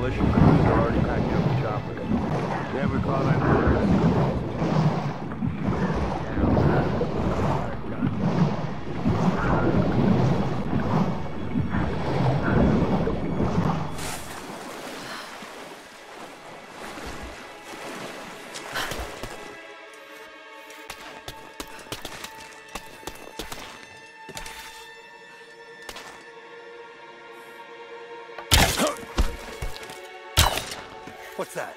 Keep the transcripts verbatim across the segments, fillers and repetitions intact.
militia crews are already packing up the choppers. Never call any orders. What's that?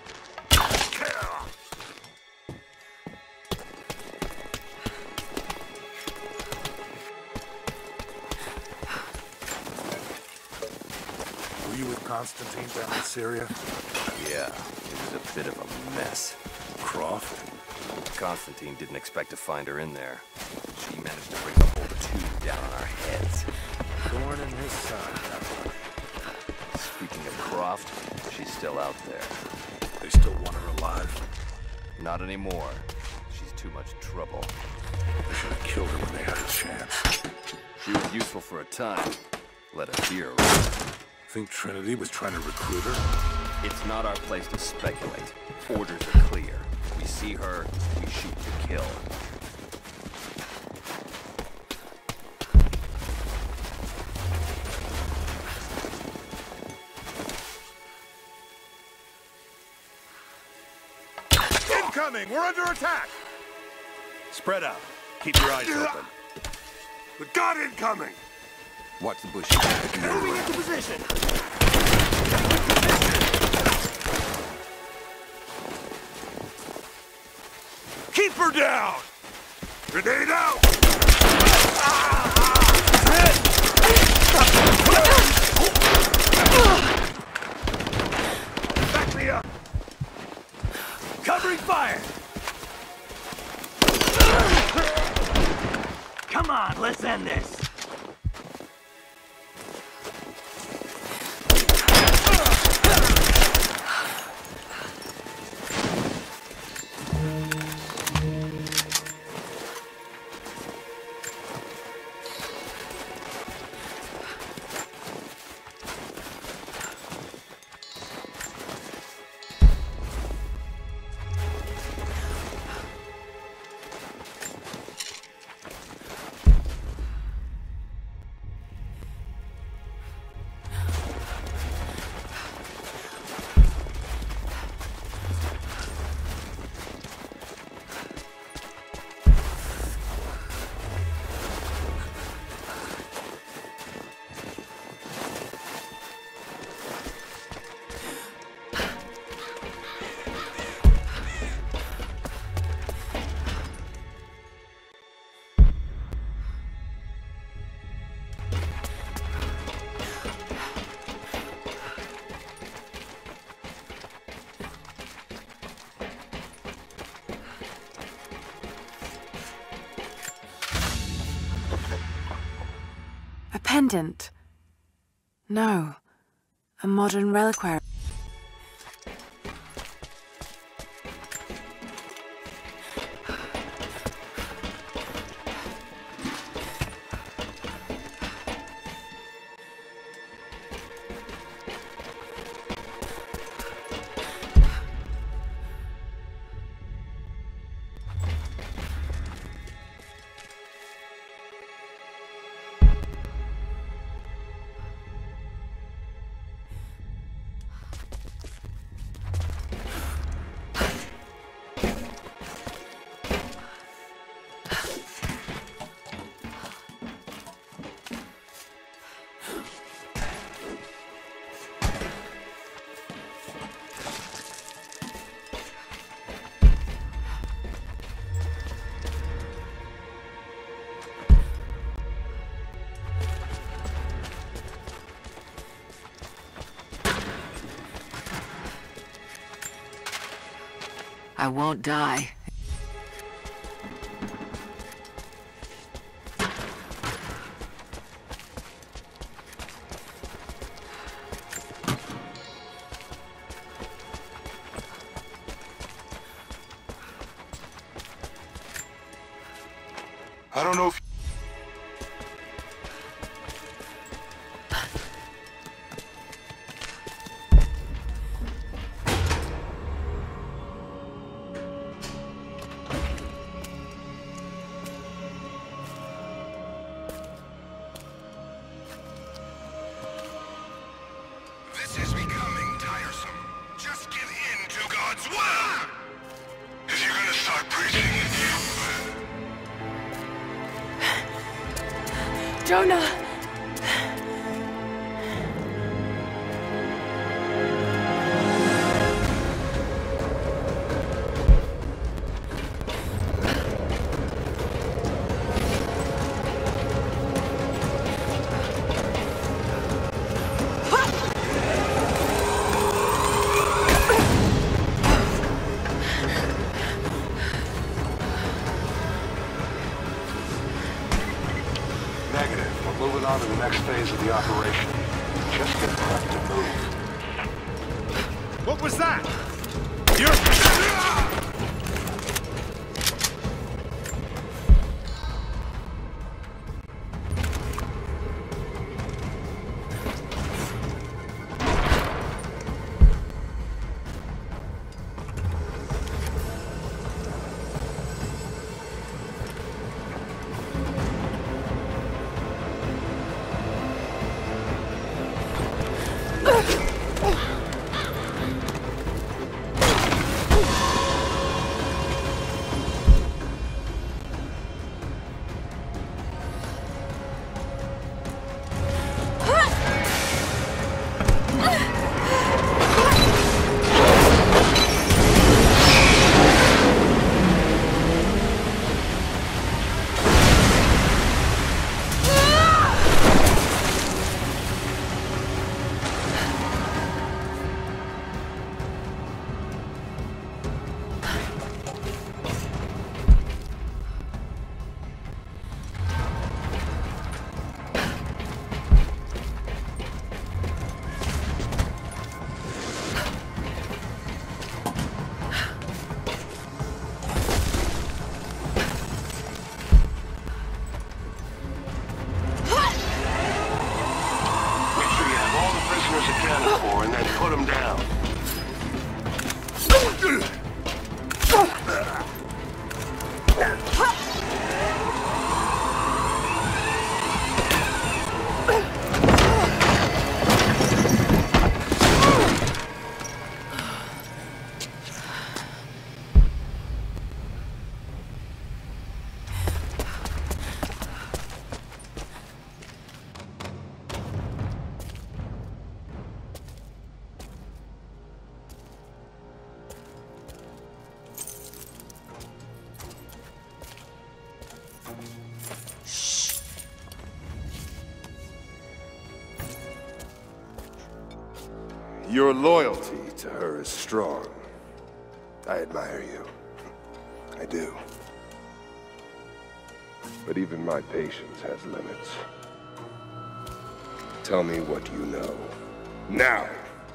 Were you with Constantine down in Syria? Yeah, it was a bit of a mess. Croft? Constantine didn't expect to find her in there. She managed to bring the whole tube down on our heads. Thorn in his side, that one. Speaking of Croft, she's still out there. They still want her alive? Not anymore. She's too much trouble. They should have killed her when they had a chance. She was useful for a time. Let us hear her. Think Trinity was trying to recruit her? It's not our place to speculate. Orders are clear. We see her, we shoot to kill. Incoming! We're under attack! Spread out. Keep your eyes open. We got incoming! Watch the bushes. Moving into position! Keep her down! Grenade out! Back me up! Covering fire! Come on, let's end this! A pendant? No. A modern reliquary. I won't die. I don't know if... That's why! If you're gonna start preaching, you... Jonah! Negative. We're moving on to the next phase of the operation. Just get prepped to move. What was that? You're... accounted for, and then put them down. Your loyalty to her is strong. I admire you. I do. But even my patience has limits. Tell me what you know. Now!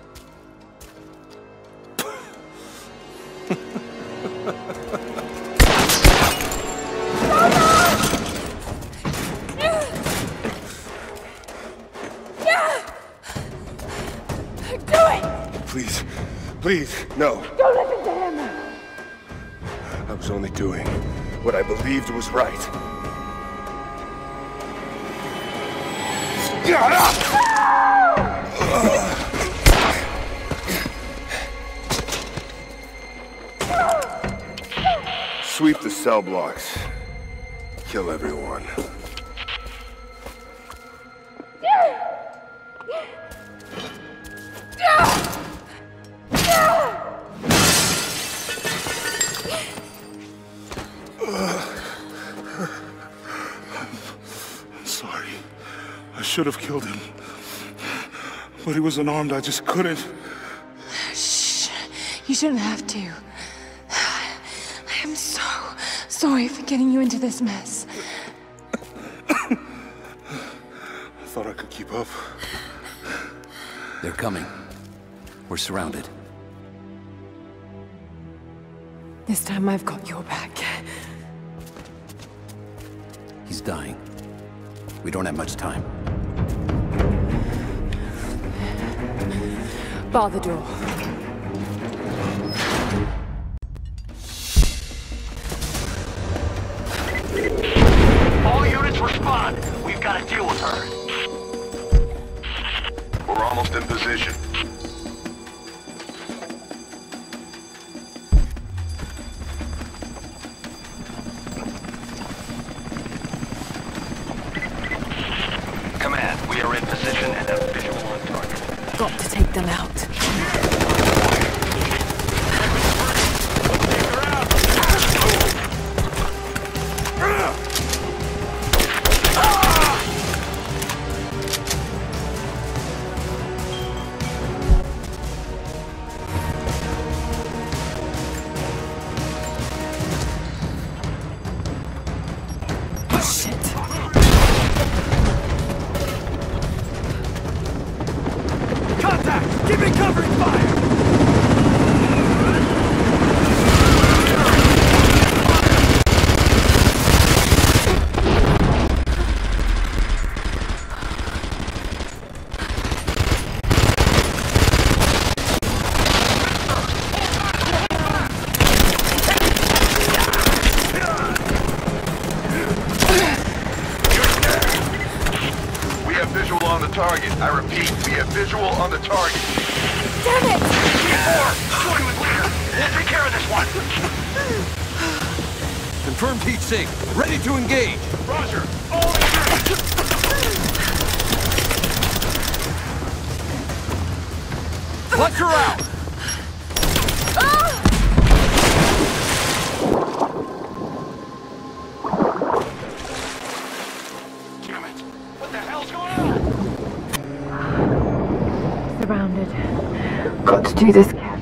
Please, please, no. Don't listen to him! I was only doing what I believed was right. Sweep the cell blocks. Kill everyone. I should have killed him. But he was unarmed, I just couldn't. Shh. You shouldn't have to. I am so sorry for getting you into this mess. I thought I could keep up. They're coming. We're surrounded. This time I've got your back. He's dying. We don't have much time. Bar the door. All units respond. We've got to deal with her. We're almost in position. them out. Target. I repeat, we have visual on the target. Damn it! T four, join with leader. We'll take care of this one. Confirmed heat sink. Ready to engage. Roger. All units. Fletcher out! Damn it. What the hell's going on? Surrounded. Got to do this, Captain.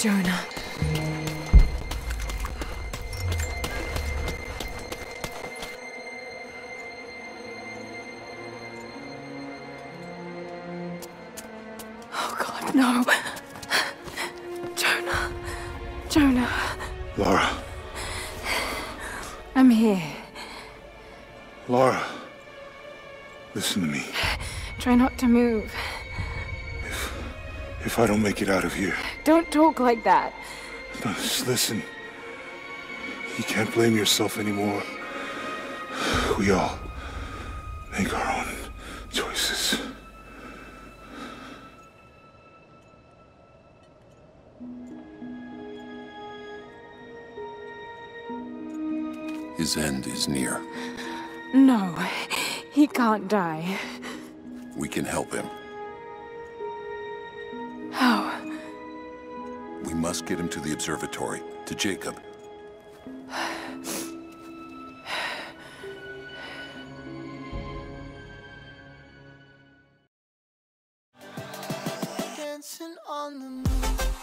Jonah. Oh God, no. Jonah. Jonah. Lara. I'm here. Lara. Listen to me. Try not to move. If, if I don't make it out of here, Don't talk like that. no, just listen. You can't blame yourself anymore. We all make our own choices. His end is near. No, he can't die. We can help him. How? We must get him to the observatory, to Jacob. Dancing on the moon.